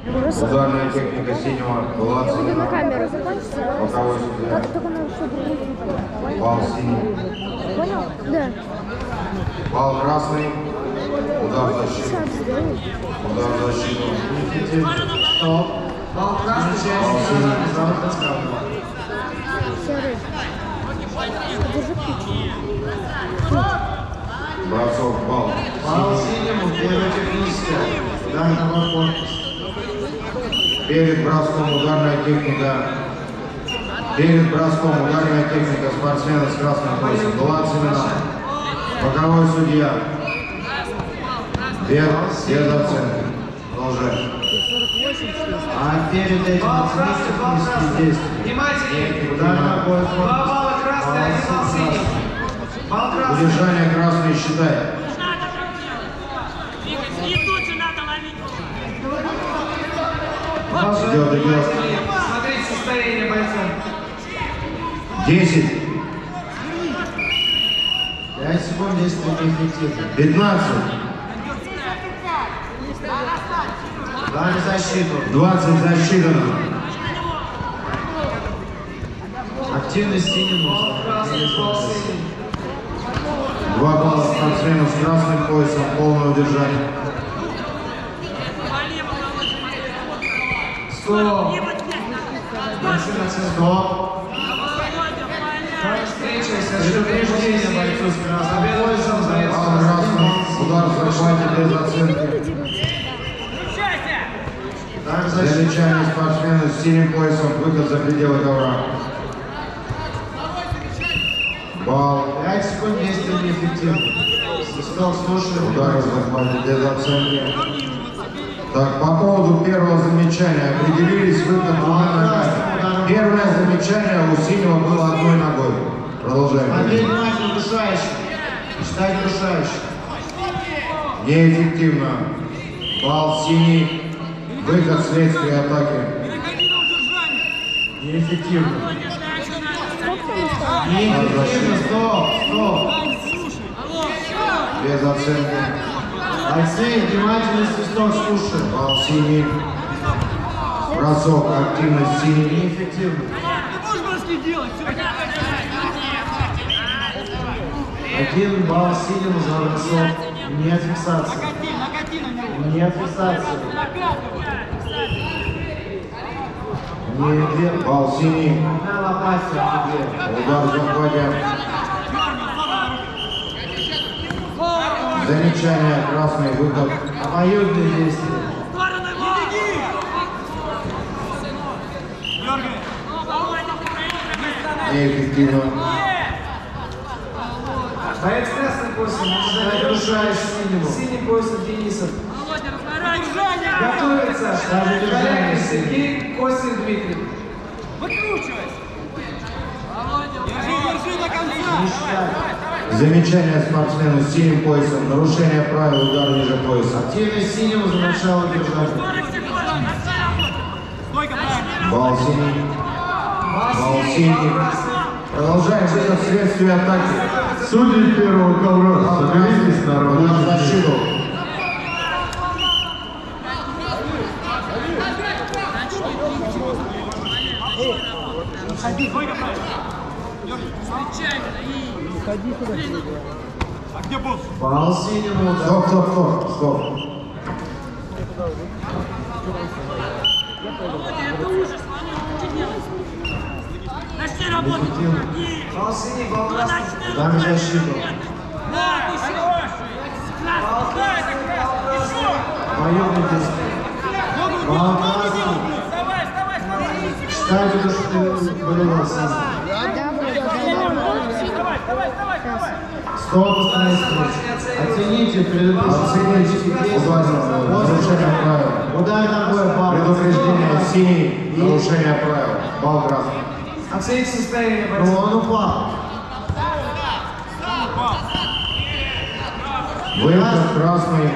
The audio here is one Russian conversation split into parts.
Ударная техника синего была оценена. Боковой судья. Бал синий. Понял? Да. Бал красный. Удар защиты. Удар защиты. Стоп. Бал красный. Бал синий. Серый. Держи ключ. Бросок бал. Бал синему. Первая техническая. Удар на корпус. Перед броском ударная техника. Перед броском ударная техника спортсмена с красным поясом. Была оценена. Боковой судья. Без оценки. Продолжаем. А перед этим оцените технические действия. Внимательнее! Удар ногой в Два корпус. балла красный, один балл синий. Балл красный. Удержание красный считай. Идет. Смотрите состояние бойцов. 10, 5 секунд действия неэффективно. 15, Удар на защиту. 20 засчитано. Активность синему. Красный, балл синий. 2 балла спортсмену с красным поясом. Полное удержание. Стоп. Стоп. Встреча, Предупреждение бойцу с красным поясом за это. Бал красный. Удар в захвате без оценки. Удар в защиту. Замечание спортсмена с синим поясом. Выход за пределы ковра. Бал. 5 секунд действия неэффективно. Свисток слушаем. Удар в захвате без оценки. Так, по поводу первого замечания. Определились выход двумя ногами. Первое замечание у синего было одной ногой. Продолжаем. Смотри внимательно душающий. Считай душающий. Неэффективно. Бал синий. Выход вследствие атаки. Неэффективно. Неэффективно. Стоп. Без оценки. Бойцы, внимательно свисток слушаем. Бал синий. Бросок. Активность синий. Неэффективно. Один балл синему за бросок. Нет фиксации. Нет фиксации. Не Бал синий. на лопате. Удар в захвате. Замечание. Красный выход. Обоюдные действия. Неэффективно. Боец красный поясом. Считай душающий синему. Синий поясом Денисов. Готовится. Ставлю держание. Сергей Костин Дмитрий. Не считай. Замечание спортсмену с синим поясом. Нарушение правил. Удар ниже пояса. Активность синему за начало держания. Бал синий. Бал синий. Красный. Продолжаем выход вследствие атаки. Судьи первого ковра, соберитесь на Удар в рабочем защиту. Балл синему. Стоп. Балл синий, балл красный. Удар в защиту. Обоюдные действия. Балл красный. Считайте то, что ты болевал сам. Стоп, остановитесь. Оцените предыдущие Нарушение правил. Удар ногой, балл. Предупреждение синий. Нарушение правил. Бал красный. Оцените состояние Ну, бойцов. он упал. Выход красный.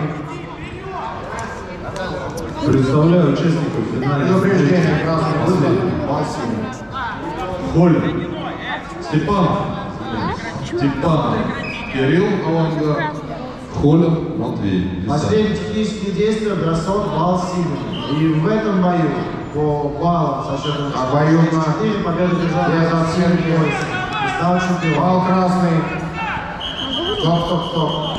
Представляю участников финального Предупреждение красный. Выход. Бал синий. Холин, Степанов, Кирилл Авангард, Холин Матвей. 10. Последние технические действия, бросок, балл синий. И в этом бою по баллам со счетом Обоюдно. 4 победу держал Без оценки. и стал чемпионом. Бал красный. Стоп, стоп, стоп.